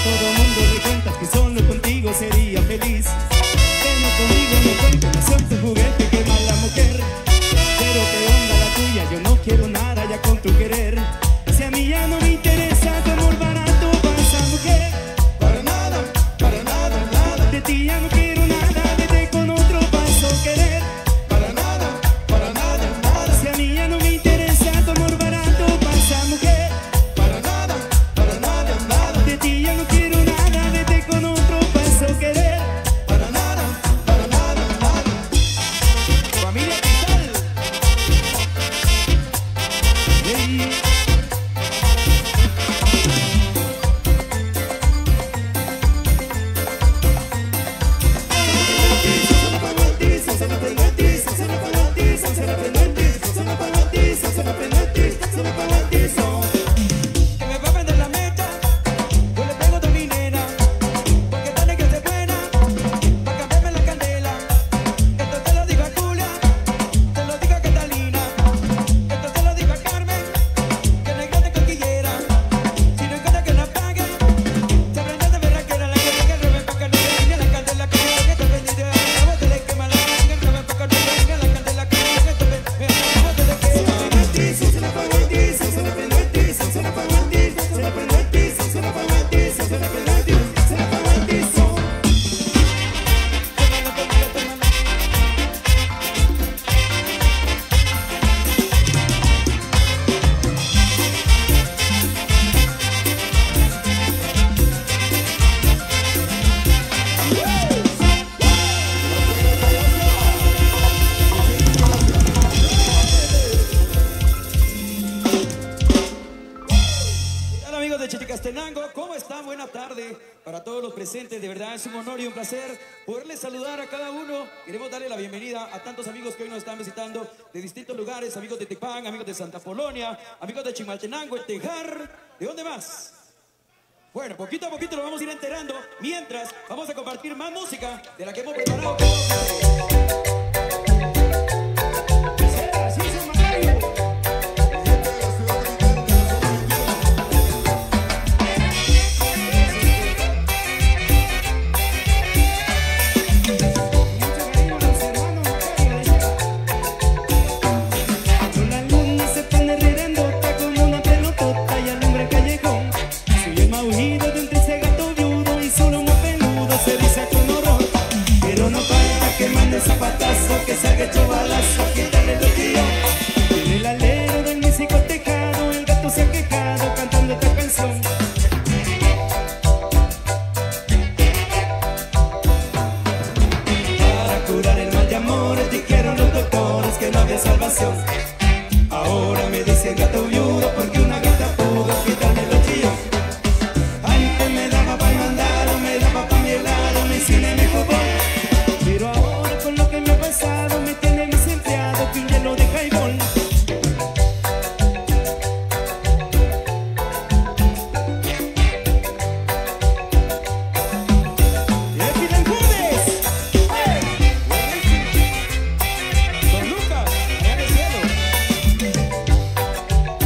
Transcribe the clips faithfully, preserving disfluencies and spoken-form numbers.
todo mundo le cuentas que solo contigo sería feliz. Pero conmigo no cuento, no soy tu juguete, qué mala mujer. Pero qué onda la tuya, yo no quiero nada ya con tu querer. Si a mí ya no me interesa tu amor barato para esa mujer. Para nada, para nada, nada. De ti ya no quiero nada, vete con otro paso querer. Para nada, para nada, nada. Si a mí ya no me interesa tu amor barato para esa mujer. Para nada, para nada, nada. De ti ya no quiero nada, vete con otro paso querer. Para nada, para nada, nada. Familia Cristal. Yeah. Que me va a prender la mecha, yo le pego a mi nena, porque tiene que ser buena, pa' cambiarme la candela. Esto te lo digo a Julia, te lo digo a Catalina, esto te lo digo a Carmen, que no es grande cosquillera. Si no encuentra que no pague, se prende de berraquera, la que venga el revés pa' que no venga la candela que venga, está pendiente de la voz, se le quema la manga, el revés pa' que no venga la candela que venga, está pendiente de la voz, se le quema. Se la apagó el tizo, se la apagó el tizo, se la apagó el tizo, se la apagó el tizo, se la apagó el tizo, se la apagó el tizo, se la apagó el tizo. Hola amigos de Chichicastenango, ¿cómo están? Buena tarde para todos los presentes, de verdad es un honor y un placer poderles saludar a cada uno. Queremos darle la bienvenida a tantos amigos que hoy nos están visitando de distintos lugares, amigos de Tepán, amigos de Santa Polonia, amigos de Chimaltenango, el Tejar, ¿de dónde más? Bueno, poquito a poquito lo vamos a ir enterando, mientras vamos a compartir más música de la que hemos preparado. Así se Macayo. Mucho cariño a los hermanos Macayo. La luna se pone redondota como una pelotota y alumbra el callejón. Soy el maullido de un triste gato viudo y solo un peludo se dice con horror. Pero no falta que mande zapatazo, que salga hecho balazo, quítale el tío. En el alero del músico tejado, el gato se ha quejado cantando esta canción. Para curar el mal de amores dijeron los doctores que no había salvación. Ahora me dice el gato viudo porque una gata pudo quitarme los chillos. Antes me daba pa' el mandado, me daba pa' mi helado, mi cine, mi fútbol. Pero ahora con lo que me ha pasado me tiene desempleado que un hielo de highball. ¡Y aquí la enjudes! Don Lucas, allá en el cielo.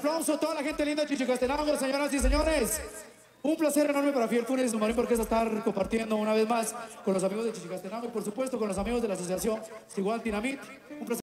aplauso a toda la gente linda de Chichicastenango, señoras y señores. Un placer enorme para Fiel Funes y su Marín Orquesta estar compartiendo una vez más con los amigos de Chichicastenango y por supuesto con los amigos de la asociación Sigual Dinamit. Un placer.